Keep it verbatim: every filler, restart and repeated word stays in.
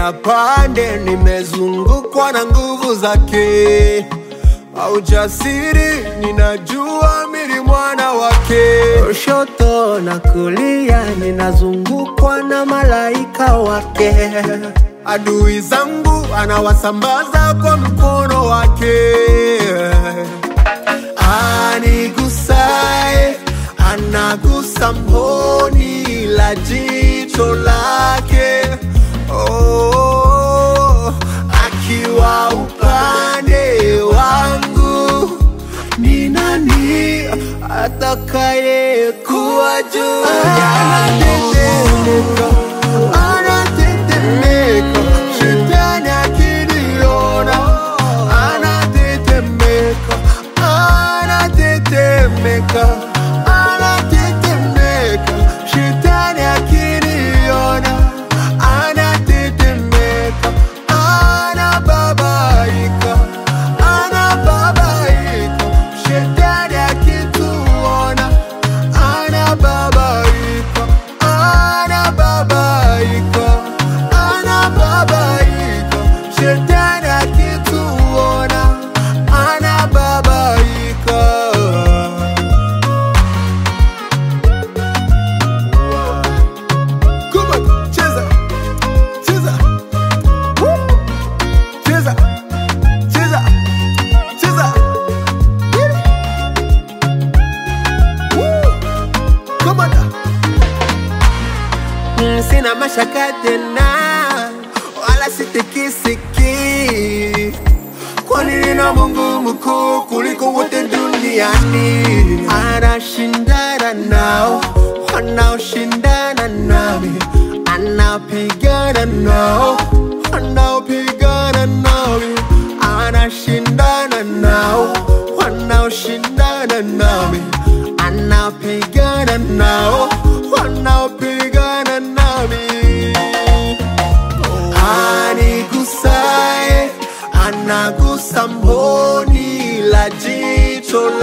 na pande, nimezungukwa na nguvu zake. Ujasiri ninajua mimi mwana wake. Kushoto na kulia ninazungukwa na malaika wake. Adui zangu anawasambaza kwa mkono wake. Anigusae, anagusa mboni la jicho lake. Oh, akiwa upande wangu, ni nani atakaye kuwa juu yangu? Anatetemeka, shetani akiniona. Anatetemeka, anatetemeka, anatetemeka, shetani akiniona. Anatetemeka, anababaika, anababaika, shetani akituona. Anababaika, anababaika, anababaika, shetani akituona. Anababaika. Come on, cheza, cheza, woo, cheza, cheza, cheza, woo, come on. Mm, sina mashaka tena, wala sitikisiki, kwani nina Mungu mkuu kuliko wote duniani. Anashindana nao wanaoshindana nami, anapigana nao wanaopigana nami. Anashindana nao wanaoshindana nami, anapigana nao wanaopigana nami. Anigusae, anagusa mboni la jicho